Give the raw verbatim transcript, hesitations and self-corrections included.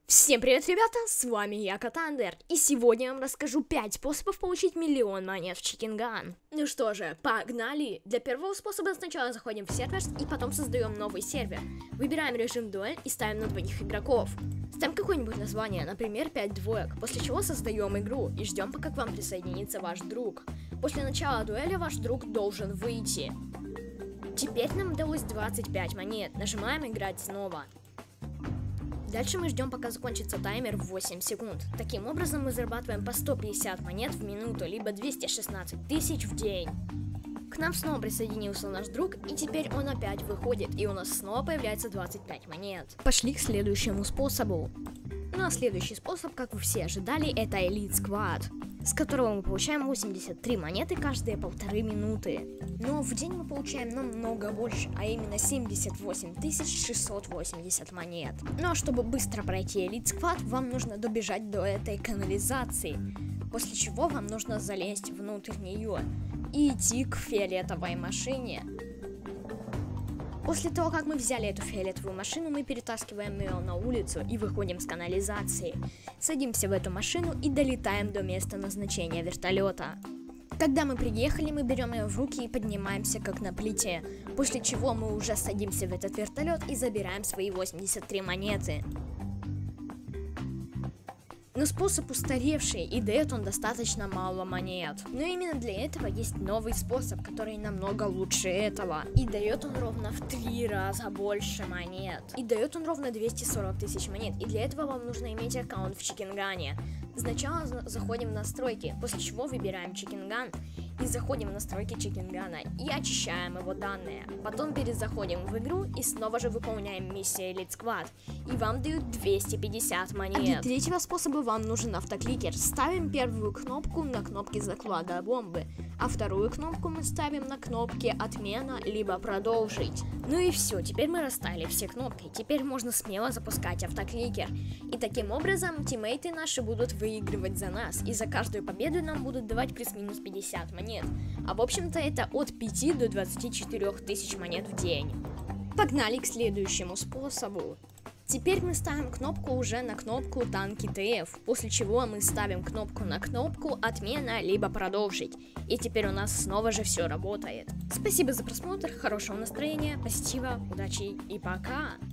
Всем привет, ребята, с вами я, Катандер, и сегодня я вам расскажу пять способов получить миллион монет в Chicken Gun. Ну что же, погнали! Для первого способа сначала заходим в сервер и потом создаем новый сервер. Выбираем режим дуэль и ставим на двоих игроков. Ставим какое-нибудь название, например, пять двоек, после чего создаем игру и ждем, пока к вам присоединится ваш друг. После начала дуэли ваш друг должен выйти. Теперь нам удалось двадцать пять монет, нажимаем играть снова. Дальше мы ждем, пока закончится таймер в восемь секунд. Таким образом мы зарабатываем по сто пятьдесят монет в минуту, либо двести шестнадцать тысяч в день. К нам снова присоединился наш друг, и теперь он опять выходит, и у нас снова появляется двадцать пять монет. Пошли к следующему способу. Ну а следующий способ, как вы все ожидали, это Elite Squad, с которого мы получаем восемьдесят три монеты каждые полторы минуты. Но в день мы получаем намного больше, а именно семьдесят восемь тысяч шестьсот восемьдесят монет. Ну а чтобы быстро пройти Elite Squad, вам нужно добежать до этой канализации, после чего вам нужно залезть внутрь нее и идти к фиолетовой машине. После того, как мы взяли эту фиолетовую машину, мы перетаскиваем ее на улицу и выходим с канализации. Садимся в эту машину и долетаем до места назначения вертолета. Когда мы приехали, мы берем ее в руки и поднимаемся как на плите, после чего мы уже садимся в этот вертолет и забираем свои восемьдесят три монеты. Но способ устаревший, и дает он достаточно мало монет. Но именно для этого есть новый способ, который намного лучше этого. И дает он ровно в три раза больше монет. И дает он ровно двести сорок тысяч монет. И для этого вам нужно иметь аккаунт в Chicken Gun. Сначала заходим в настройки, после чего выбираем Chicken Gun. И заходим в настройки Chicken Gun и очищаем его данные. Потом перезаходим в игру и снова же выполняем миссию Elite Squad. И вам дают двести пятьдесят монет. А для третьего способа вам нужен автокликер. Ставим первую кнопку на кнопке заклада бомбы, а вторую кнопку мы ставим на кнопке отмена либо продолжить. Ну и все, теперь мы расставили все кнопки. Теперь можно смело запускать автокликер. И таким образом тиммейты наши будут выигрывать за нас. И за каждую победу нам будут давать плюс-минус пятьдесят монет. А в общем-то это от пяти до двадцати четырёх тысяч монет в день. Погнали к следующему способу. Теперь мы ставим кнопку уже на кнопку танки ТФ, после чего мы ставим кнопку на кнопку отмена либо продолжить. И теперь у нас снова же все работает. Спасибо за просмотр, хорошего настроения, позитива, удачи и пока!